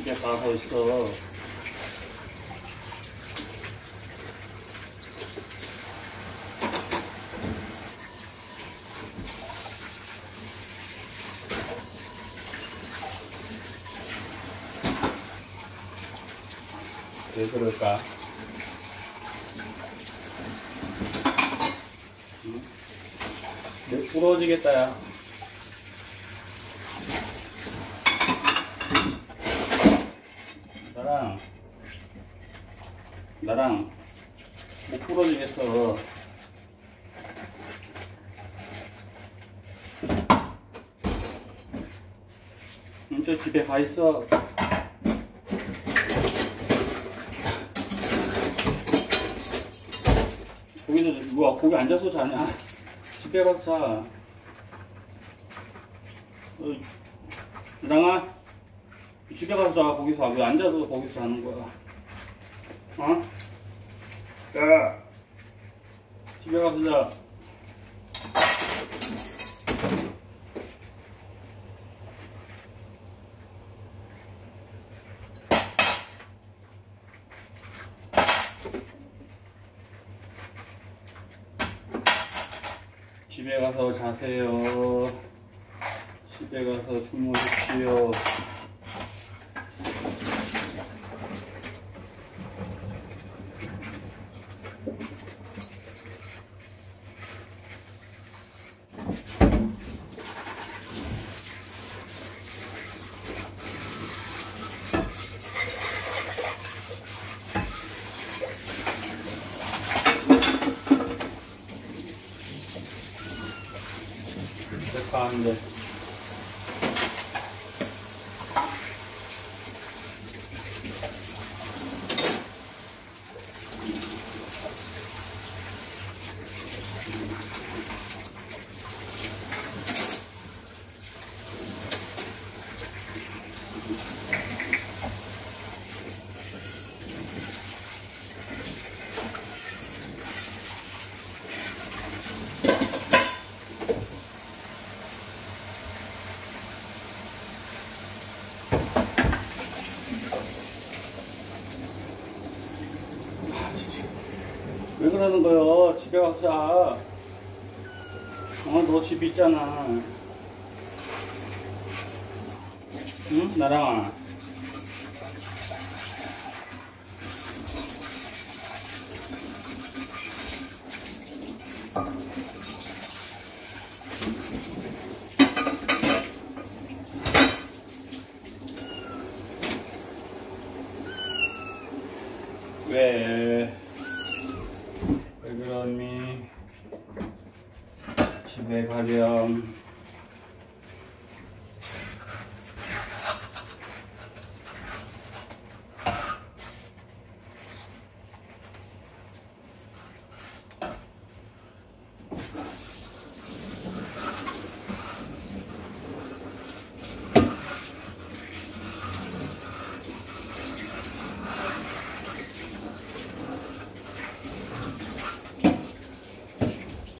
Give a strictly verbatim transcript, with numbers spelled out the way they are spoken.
집에 가서 있어. 왜 그럴까? 응? 내 부러지겠다, 야. 나랑, 나랑 못 부러지겠어. 응, 저 집에 가 있어. 거기서 뭐야, 거기 앉아서 자냐? 집에 가서 자. 어, 나랑아, 집에 가서 자. 거기서 왜 앉아서 거기서 자는 거야? 어? 야, 집에 가서 자. 집에 가서 자세요. 집에 가서 주무십시오. 가는데 왜 그러는 거요? 집에 가서 자. 어, 너 집 있잖아. 응? 나랑아. 왜? 왜 그러니? 집에 가렴.